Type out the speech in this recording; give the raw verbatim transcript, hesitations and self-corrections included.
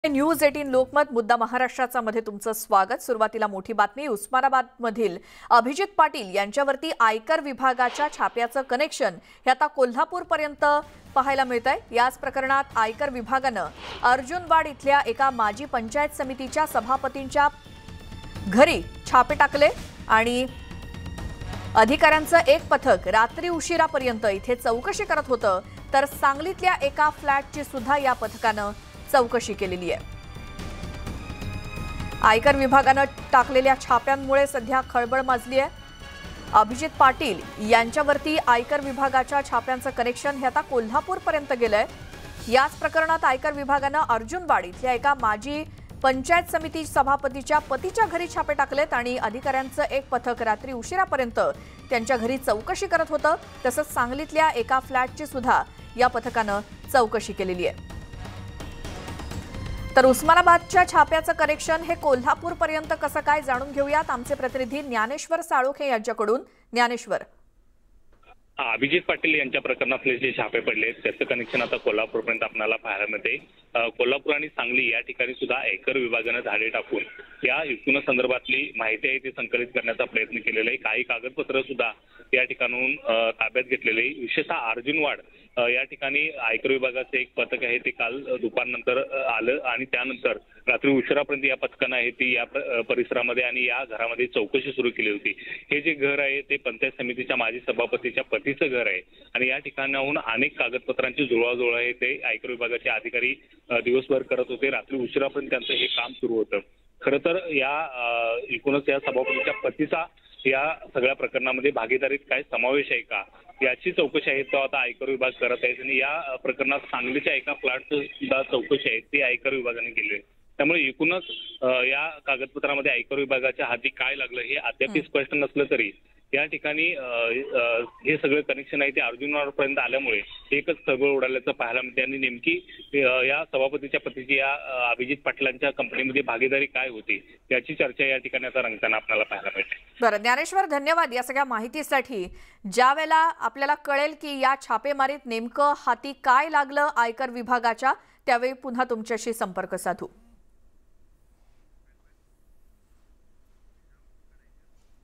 News अठरा लोकमत मुद्दा महाराष्ट्राचा मध्ये तुमचं स्वागत। सुरुवातीला मोठी बातमी। उस्मानाबाद मधील अभिजित पाटील यांच्यावरती आयकर विभागाच्या छाप्याचं कनेक्शन हे आता कोल्हापूर पर्यंत पाहायला मिळतंय। याच प्रकरणात आयकर विभागानं अर्जुनवाड इथल्या एका माजी पंचायत समितीच्या सभापतींच्या घरी छापे टाकले आणि अधिकाऱ्यांचं एक पथक रात्री उशिरापर्यंत इथे चौकशी करत होतं। तर सांगलीतल्या एका फ्लॅटची सुद्धा या पथकानं चौकशी केलेली आहे। आयकर विभागानं टाकलेल्या छाप्यांमुळे सध्या खळबळ माजली आहे। अभिजित पाटील यांच्यावरती आयकर विभागाच्या छाप्यांचं कनेक्शन हे आता कोल्हापूर पर्यंत गेलंय। याच प्रकरणात आयकर विभागानं अर्जुनवाड इथल्या एका माजी पंचायत समिती सभापतीच्या पतीच्या घरी छापे टाकलेत आणि अधिकाऱ्यांचं एक पथक रात्री उशिरापर्यंत त्यांच्या घरी चौकशी करत होतं। तसंच सांगलीतल्या एका फ्लॅटची सुद्धा या पथकानं चौकशी केलेली आहे। तर उस्मानाबादच्या छाप्याचं कनेक्शन हे कोल्हापूर पर्यंत कसं काय जाणून घेऊयात आमचे प्रतिनिधी ज्ञानेश्वर साळोखे यांच्याकडून। ज्ञानेश्वर, अभिजित पाटील यांच्या प्रकरणातले जे छापे पडले त्याचं कनेक्शन आता कोल्हापूरपर्यंत आपल्याला पाहायला मिळते। कोल्हापूर आणि सांगली या ठिकाणी सुद्धा आयकर विभागानं धाडे टाकून या एकूण संदर्भातली माहिती आहे ती संकलित करण्याचा प्रयत्न केलेला आहे। काही कागदपत्र सुद्धा या ठिकाणून ताब्यात घेतलेले। विशेषतः अर्जुनवाड या ठिकाणी आयकर विभागाचे एक पथक आहे ते काल दुपारनंतर आलं आणि त्यानंतर रात्री उशिरापर्यंत या पथकानं आहे ती या परिसरामध्ये आणि या घरामध्ये चौकशी सुरू केली होती। हे जे घर आहे ते पंचायत समितीच्या माजी सभापतीच्या पतीचं घर आहे आणि या ठिकाणाहून अनेक कागदपत्रांची जुळवाजुळव आहे ते आयकर विभागाचे अधिकारी दिवसभर करत होते। रात्री उशिरापर्यंत त्यांचं हे काम सुरू होतं। खरं तर या एकूणच या सभापतीच्या पतीचा या सगळ्या प्रकरणामध्ये भागीदारीत काय समावेश आहे का याची चौकशी आहे तो आता आयकर विभाग करत आहे आणि या प्रकरणात सांगलीच्या एका फ्लॅटची सुद्धा चौकशी आहे ती आयकर विभागाने केली आहे। त्यामुळे एकूणच या कागदपत्रामध्ये आयकर विभागाच्या हाती काय लागलं हे अद्याप स्पष्ट नसलं तरी या ठिकाणी हे सगळे कनेक्शन आहे ते अर्जुनवाडपर्यंत आल्यामुळे एकच खळबळ उडाल्याचं पाहायला मिळते आणि नेमकी या सभापतीच्या पतीची या अभिजित पाटलांच्या कंपनीमध्ये भागीदारी काय होती याची चर्चा या ठिकाणी आता रंगताना आपल्याला पाहायला मिळते। बरं ज्ञानेश्वर, धन्यवाद या सगळ्या माहितीसाठी। ज्या वेळेला आपल्याला कळेल की या छापेमारीत नेमकं हाती काय लागलं आयकर विभागाच्या त्यावेळी पुन्हा तुमच्याशी संपर्क साधू।